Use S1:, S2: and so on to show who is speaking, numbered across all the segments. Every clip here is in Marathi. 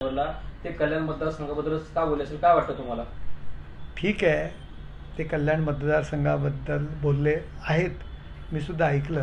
S1: वातावरणाला ते कल्याण मतदारसंघाबद्दल का बोलले असेल, काय वाटतं तुम्हाला?
S2: ठीक आहे, ते कल्याण मतदारसंघाबद्दल बोलले आहेत, मी सुद्धा ऐकलं.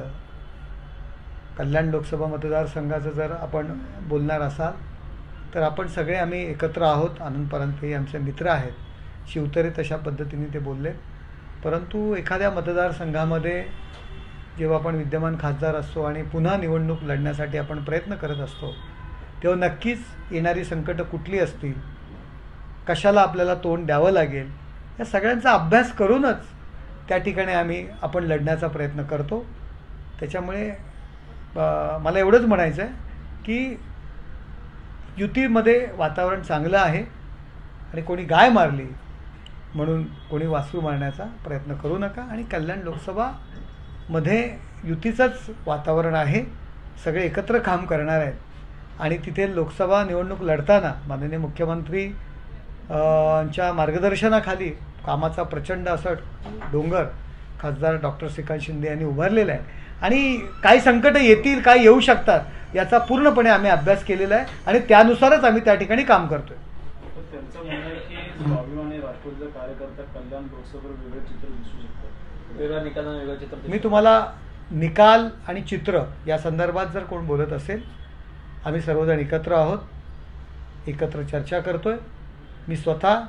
S2: कल्याण लोकसभा मतदारसंघाचं जर आपण बोलणार असाल तर आपण सगळे आम्ही एकत्र आहोत. आनंद परांजपे आमचे मित्र आहेत, शिवतरे तशा पद्धतीने ते बोलले. परंतु एखाद्या मतदारसंघामध्ये जेव्हा आपण विद्यमान खासदार असतो आणि पुन्हा निवडणूक लढण्यासाठी आपण प्रयत्न करत असतो, तेव्हा नक्कीच येणारी संकटं कुठली असतील, कशाला आपल्याला तोंड द्यावं लागेल, या सगळ्यांचा अभ्यास करूनच त्या ठिकाणी आपण लढण्याचा प्रयत्न करतो. त्याच्यामुळे मला एवढंच म्हणायचं आहे की युतीमध्ये वातावरण चांगलं आहे आणि कोणी गाय मारली म्हणून कोणी वासरू मारण्याचा प्रयत्न करू नका. आणि कल्याण लोकसभामध्ये युतीचंच वातावरण आहे, सगळे एकत्र काम करणार आहेत आणि तिथे लोकसभा निवडणूक लढताना माननीय मुख्यमंत्री च्या मार्गदर्शनाखाली कामाचा प्रचंड असा डोंगर खासदार डॉक्टर श्रीकांत शिंदे यांनी उभारलेला आहे आणि काही संकटं येतील, काय येऊ शकतात याचा पूर्णपणे आम्ही अभ्यास केलेला आहे आणि त्यानुसारच आम्ही त्या ठिकाणी काम करतोय.
S3: त्यांचं म्हणणं आहे की स्वाभिमानी राष्ट्रवादीचा कार्यकर्ता कल्याण लोकसभेवर वेगळं चित्र दिसू शकतं, वेगळा निकाल आणि वेगळं चित्र.
S2: मी तुम्हाला निकाल आणि चित्र या संदर्भात जर कोण बोलत असेल, आम्ही सर्वजण एकत्र आहोत, एकत्र चर्चा करतोय. मी स्वतः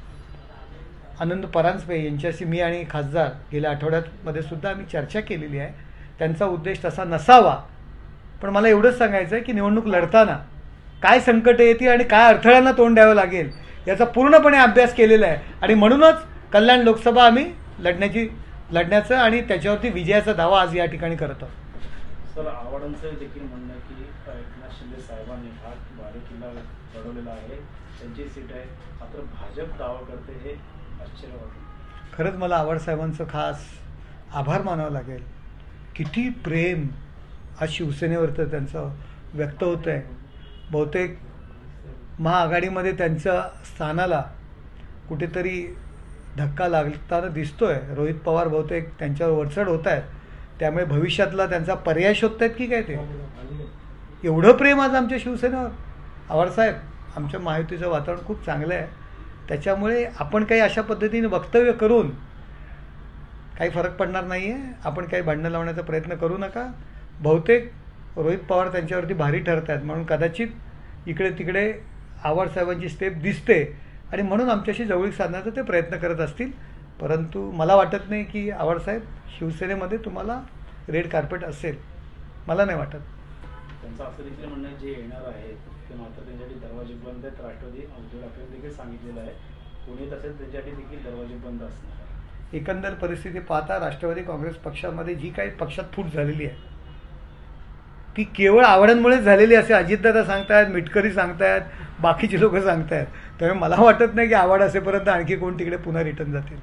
S2: आनंद परांजपे यांच्याशी मी आणि खासदार गेल्या आठवड्यामध्ये सुद्धा आम्ही चर्चा केलेली आहे. त्यांचा उद्देश तसा नसावा, पण मला एवढंच सांगायचं आहे की निवडणूक लढताना काय संकटं येतील आणि काय अडथळ्यांना तोंड द्यावं लागेल याचा पूर्णपणे अभ्यास केलेला आहे आणि म्हणूनच कल्याण लोकसभा आम्ही लढण्याचं आणि त्याच्यावरती विजयाचा दावा आज या ठिकाणी करत आहोत.
S3: सर, आव्हाडांचं देखील म्हणणं आहे की एकनाथ शिंदे साहेबांनी हा बालेकिल्ला लढवलेला आहे, त्यांची सीट आहे, मात्र भाजप दावा करते, हे आश्चर्य वाटतं.
S2: खरंच मला आव्हाड साहेबांचं खास आभार मानावं लागेल. किती प्रेम आज शिवसेनेवरचं त्यांचं व्यक्त होतं आहे. बहुतेक महाआघाडीमध्ये त्यांच्या स्थानाला कुठेतरी धक्का लागताना दिसतोय. रोहित पवार बहुतेक त्यांच्यावर वरचढ होत आहेत, त्यामुळे भविष्यातला त्यांचा पर्याय शोधत आहेत की काय ते. एवढं प्रेम आज आमच्या शिवसेनेवर. आव्हाड साहेब, आमच्या महायुतीचं वातावरण खूप चांगलं आहे, त्याच्यामुळे आपण काही अशा पद्धतीने वक्तव्य करून काही फरक पडणार नाही आहे. आपण काही भांडणं लावण्याचा प्रयत्न करू नका. बहुतेक रोहित पवार त्यांच्यावरती भारी ठरत आहेत, म्हणून कदाचित इकडे तिकडे आव्हाड साहेबांची स्टेप दिसते आणि म्हणून आमच्याशी जवळीक साधण्याचा ते प्रयत्न करत असतील. परंतु मला वाटत नाही की आव्हाड साहेब शिवसेनेमध्ये तुम्हाला रेड कार्पेट असेल, मला नाही वाटत.
S3: त्यांचं असं देखील म्हणणं आहे जे येणार आहे ते मात्र त्यांच्यासाठी दरवाजे बंद आहेत. राष्ट्रवादी उद्धव ठाकरे देखील सांगितलेलं आहे, कोणी येत असेल त्यांच्यासाठी देखील दरवाजे बंद असणार.
S2: एकंदर परिस्थिती पाहता राष्ट्रवादी काँग्रेस पक्षामध्ये जी काही पक्षात फूट झालेली आहे ती केवळ आव्हाडांमुळेच झालेली असे अजितदादा सांगतायत, मिटकरी सांगतायत, बाकीचे लोक सांगतायत. त्यामुळे मला वाटत नाही की आव्हाड असेपर्यंत आणखी कोण तिकडे पुन्हा रिटर्न जातील.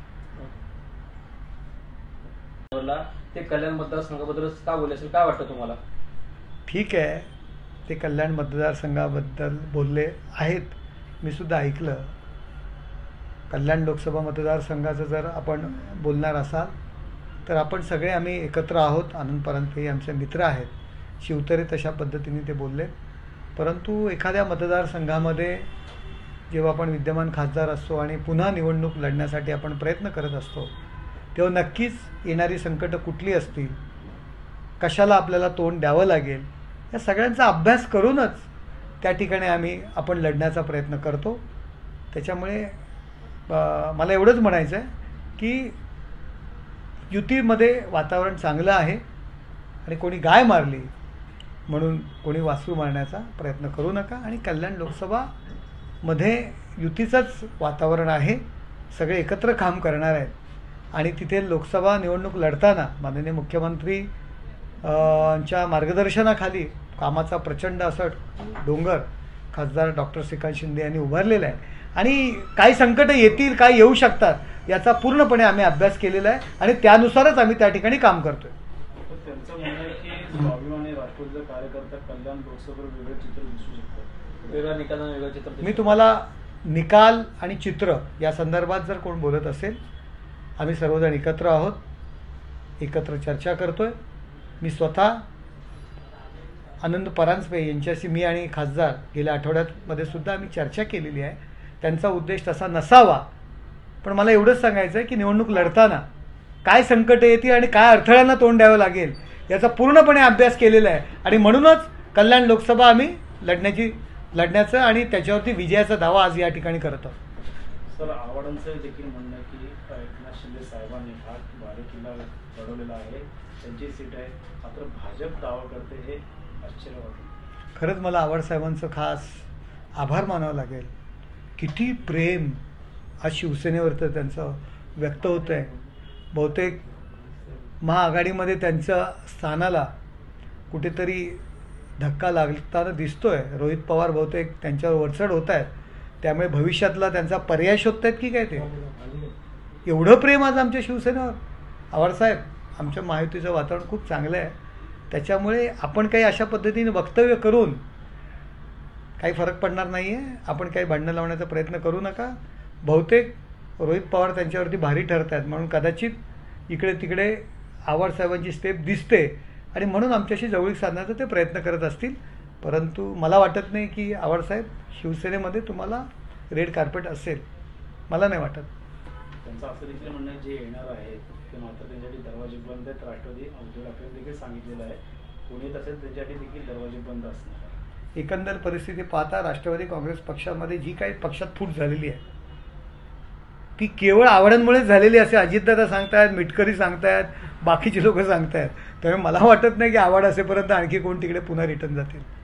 S1: ते कल्याण मतदारसंघाबद्दल का बोलले असेल, काय वाटतं तुम्हाला?
S2: ठीक आहे, ते कल्याण मतदारसंघाबद्दल बोलले आहेत, मी सुद्धा ऐकलं. कल्याण लोकसभा मतदारसंघाचं जर आपण बोलणार असाल तर आपण सगळे आम्ही एकत्र आहोत. आनंद परांजपे आमचे मित्र आहेत, शिवतरे तशा पद्धतीने ते बोलले. परंतु एखाद्या मतदारसंघामध्ये जेव्हा आपण विद्यमान खासदार असतो आणि पुन्हा निवडणूक लढण्यासाठी आपण प्रयत्न करत असतो, तेव्हा नक्कीच येणारी संकटं कुठली असतील, कशाला आपल्याला तोंड द्यावं लागेल, या सगळ्यांचा अभ्यास करूनच त्या ठिकाणी आपण लढण्याचा प्रयत्न करतो. त्याच्यामुळे मला एवढंच म्हणायचं आहे की युतीमध्ये वातावरण चांगलं आहे आणि कोणी गाय मारली म्हणून कोणी वासरू मारण्याचा प्रयत्न करू नका. आणि कल्याण लोकसभामध्ये युतीचंच वातावरण आहे, सगळे एकत्र काम करणार आहेत आणि तिथे लोकसभा निवडणूक लढताना माननीय मुख्यमंत्री च्या मार्गदर्शनाखाली कामाचा प्रचंड असा डोंगर खासदार डॉक्टर श्रीकांत शिंदे यांनी उभारलेला आहे आणि काही संकटं येतील, काय येऊ शकतात याचा पूर्णपणे आम्ही अभ्यास केलेला आहे आणि त्यानुसारच आम्ही त्या ठिकाणी काम करतोय.
S3: त्यांचं म्हणणं आहे की स्वाभिमानी राष्ट्रवादीचा कार्यकर्ता कल्याण लोकसभेवर वेगळं चित्र दिसू शकतं,
S1: वेगळा निकाल आणि वेगळं चित्र.
S2: मी तुम्हाला निकाल आणि चित्र या संदर्भात जर कोण बोलत असेल, आम्ही सर्वजण एकत्र आहोत, एकत्र चर्चा करतोय. मी स्वतः आनंद परांजपे यांच्याशी मी आणि खासदार गेल्या आठवड्यामध्ये सुद्धा आम्ही चर्चा केलेली आहे. त्यांचा उद्देश तसा नसावा, पण मला एवढंच सांगायचं आहे की निवडणूक लढताना काय संकटं येतील आणि काय अडथळ्यांना तोंड द्यावं लागेल याचा पूर्णपणे अभ्यास केलेला आहे. आणि म्हणूनच कल्याण लोकसभा आम्ही लढण्याचं आणि त्याच्यावरती विजयाचा दावा आज या ठिकाणी करत आहोत.
S3: सर, आव्हाडांचं देखील म्हणणं आहे की एकनाथ शिंदे साहेबांनी हा बालेकिल्ला लढवलेला आहे, त्यांची सीट आहे, मात्र भाजप दावा करते, हे आश्चर्य वाटतं.
S2: खरंच मला आव्हाड साहेबांचं खास आभार मानावं लागेल. किती प्रेम आज शिवसेनेवरचं त्यांचं व्यक्त होतं आहे. बहुतेक महाआघाडीमध्ये त्यांच्या स्थानाला कुठेतरी धक्का लागताना दिसतोय. रोहित पवार बहुतेक त्यांच्यावर वरचढ होत आहेत, त्यामुळे भविष्यातला त्यांचा पर्याय शोधत आहेत की काय ते. एवढं प्रेम आज आमच्या शिवसेनेवर. आव्हाडसाहेब, आमच्या महायुतीचं वातावरण खूप चांगलं आहे, त्याच्यामुळे आपण काही अशा पद्धतीने वक्तव्य करून काही फरक पडणार नाही आहे. आपण काही भांडणं लावण्याचा प्रयत्न करू नका. बहुतेक रोहित पवार त्यांच्यावरती भारी ठरत आहेत, म्हणून कदाचित इकडे तिकडे आव्हाडसाहेबांची स्टेप दिसते आणि म्हणून आमच्याशी जवळीक साधण्याचा ते प्रयत्न करत असतील. परंतु मला वाटत नाही की आव्हाडसाहेब शिवसेनेमध्ये तुम्हाला रेड कार्पेट असेल, मला नाही वाटत.
S3: त्यांचं असं देखील म्हणणं आहे जे येणार आहे ते मात्र त्यांच्यासाठी दरवाजे बंद आहेत. राष्ट्रवादी उद्धव ठाकरे देखील सांगितलेलं आहे कोणी येत असेल त्यांच्यासाठी देखील दरवाजे बंद असणार आहे.
S2: एकंदर परिस्थिती पाहता राष्ट्रवादी काँग्रेस पक्षामध्ये जी काही पक्षात फूट झालेली आहे ती केवळ आव्हाडांमुळेच झालेली असे अजितदादा सांगतायत, मिटकरी सांगतायत, बाकीचे लोक सांगतायत. त्यामुळे मला वाटत नाही की आव्हाड असेपर्यंत आणखी कोण तिकडे पुन्हा रिटर्न जातील.